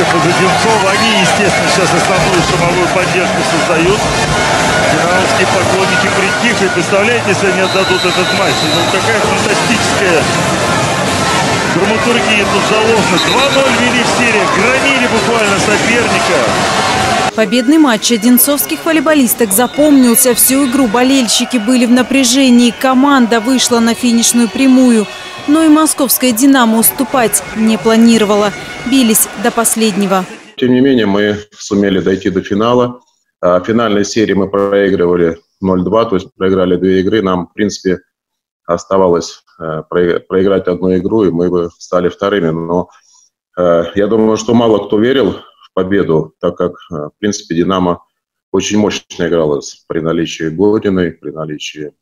болельщиков из Одинцова. Они, естественно, сейчас основную шумовую поддержку создают. Динамовские поклонники притихли. Представляете, если они отдадут этот матч? Ну, какая фантастическая драматургия тут заложена. 2-0 вели в серии, громили буквально соперника. Победный матч одинцовских волейболисток запомнился. Всю игру болельщики были в напряжении. Команда вышла на финишную прямую. Но и московская «Динамо» уступать не планировала. Бились до последнего. Тем не менее, мы сумели дойти до финала. В финальной серии мы проигрывали 0-2, то есть проиграли 2 игры. Нам, в принципе, оставалось проиграть одну игру, и мы бы стали вторыми. Но я думаю, что мало кто верил в победу, так как, в принципе, «Динамо» очень мощно играла при наличии Годиной, при наличии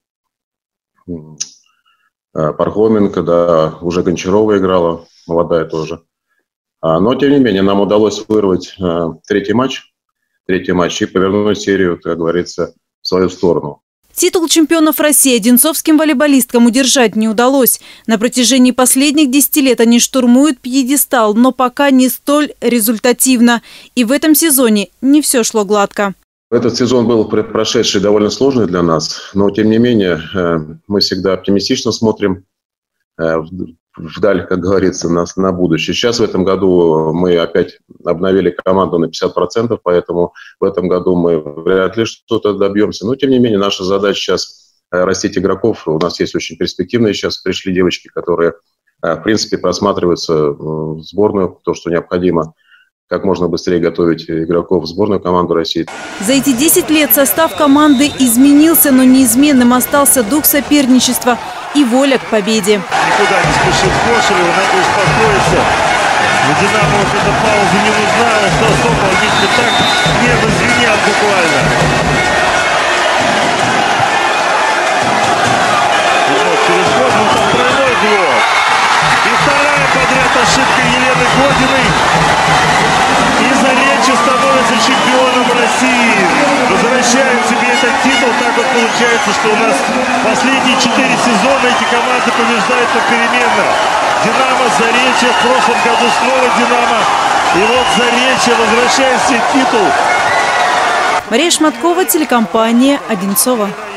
Пархоменко, да, уже Гончарова играла, молодая тоже. Но, тем не менее, нам удалось вырвать третий матч и повернуть серию, как говорится, в свою сторону. Титул чемпионов России одинцовским волейболисткам удержать не удалось. На протяжении последних 10 лет они штурмуют пьедестал, но пока не столь результативно. И в этом сезоне не все шло гладко. Этот сезон был прошедший довольно сложный для нас, но тем не менее мы всегда оптимистично смотрим вдаль, как говорится, на будущее. Сейчас в этом году мы опять обновили команду на 50%, поэтому в этом году мы вряд ли что-то добьемся. Но тем не менее наша задача сейчас растить игроков. У нас есть очень перспективные сейчас пришли девочки, которые в принципе просматриваются в сборную, то, что необходимо. Как можно быстрее готовить игроков в сборную команду России. За эти 10 лет состав команды изменился, но неизменным остался дух соперничества и воля к победе. Никуда не спешит Кошелева, надо успокоиться. В «Динамо» эта пауза не нужна, что особо они так нервно звенят буквально. И вот через год там тройной блок. И вторая подряд ошибка Елены Годиной. И Заречье становится чемпионом России. Возвращает себе этот титул. Так вот получается, что у нас последние 4 сезона эти команды побеждают попеременно. «Динамо», Заречье, в прошлом году снова «Динамо». И вот Заречье возвращает себе титул. Мария Шматкова, телекомпания «Одинцова».